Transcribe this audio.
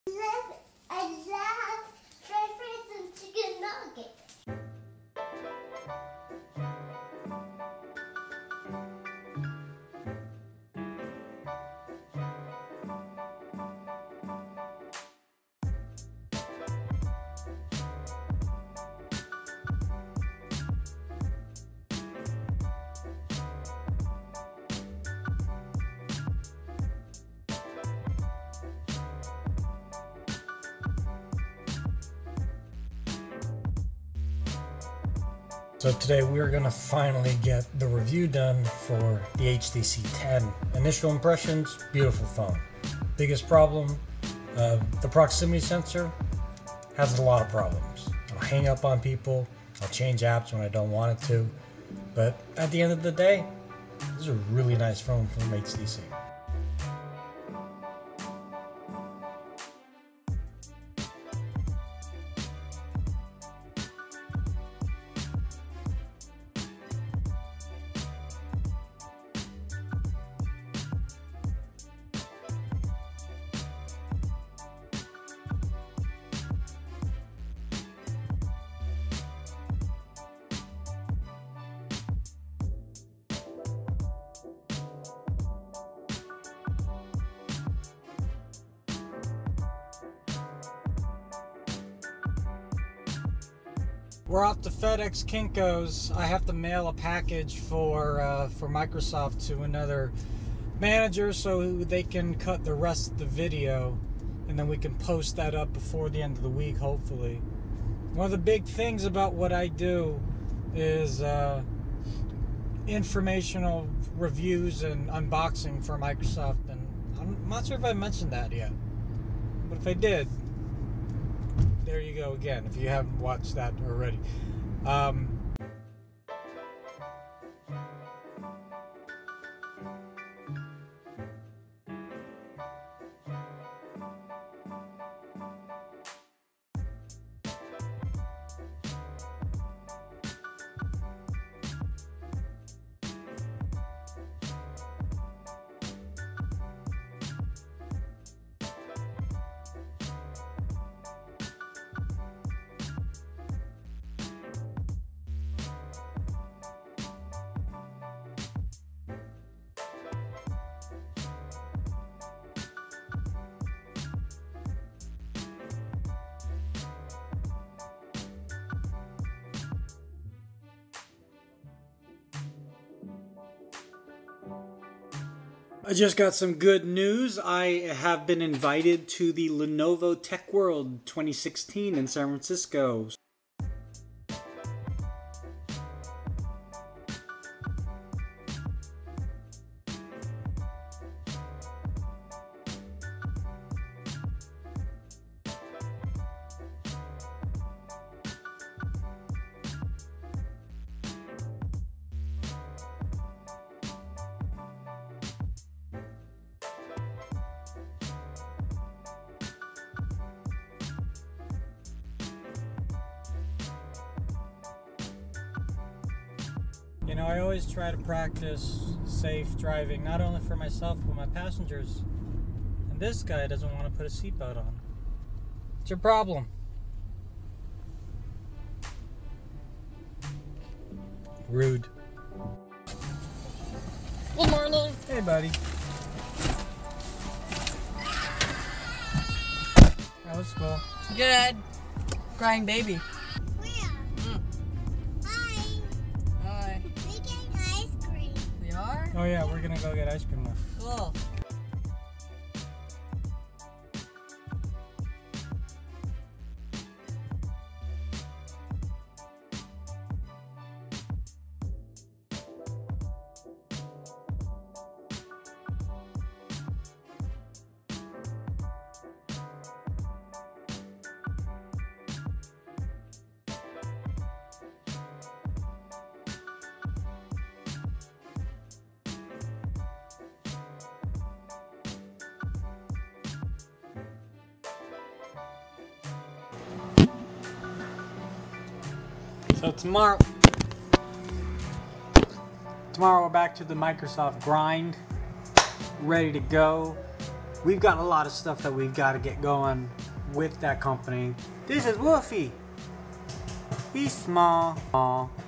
I love french fries and chicken nuggets. So today we are going to finally get the review done for the HTC 10. Initial impressions, beautiful phone. Biggest problem, the proximity sensor has a lot of problems. I'll hang up on people, I'll change apps when I don't want it to, but at the end of the day, this is a really nice phone from HTC. We're off to FedEx Kinko's. I have to mail a package for Microsoft to another manager so they can cut the rest of the video, and then we can post that up before the end of the week, hopefully. One of the big things about what I do is informational reviews and unboxing for Microsoft, and I'm not sure if I mentioned that yet, but if I did, there you go again, if you haven't watched that already. I just got some good news. I have been invited to the Lenovo Tech World 2016 in San Francisco. You know, I always try to practice safe driving, not only for myself, but my passengers. And this guy doesn't want to put a seatbelt on. What's your problem? Rude. Good morning. Hey, buddy. How was school? Good. Crying baby. Where? Hi. Hi. We're getting ice cream. We are? Oh yeah, we're gonna go get ice cream now. Cool. So tomorrow we're back to the Microsoft grind, ready to go. we've got a lot of stuff that we've got to get going with that company. This is Wolfie. He's small.